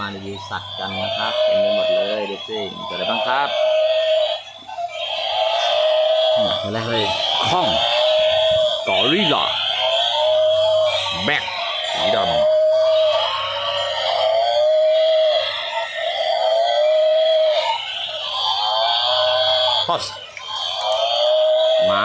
รีวิวสัตว์กันนะครับเต็มไปหมดเลยดูสิตัวอะไรบ้างครับตัวแรกเลยข้องกอริลลาแบกสีดำฮอสม้า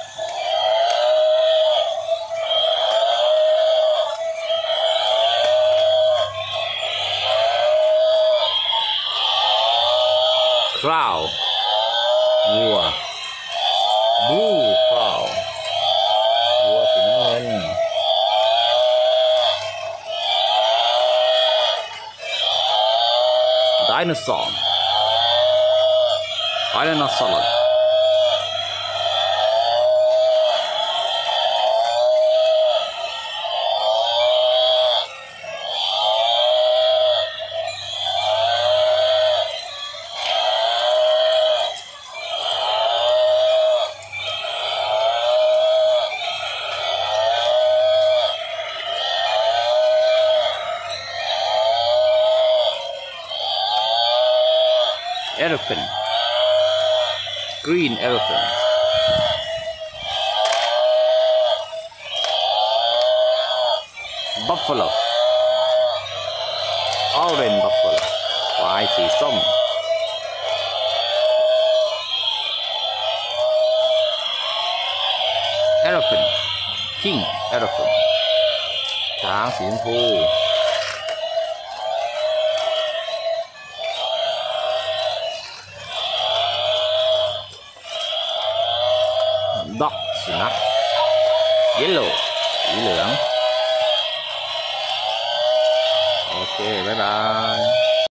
คราววัวบูคราววัวสีน้ำเงินไดโนเสาร์ไดโนเสาร์elephant green elephant buffalo orange buffalo ควายสีส้ม elephant king elephant ช้างสีชมพูด็อกสุนัขเยลโล่สีเหลืองโอเคบ๊ายบาย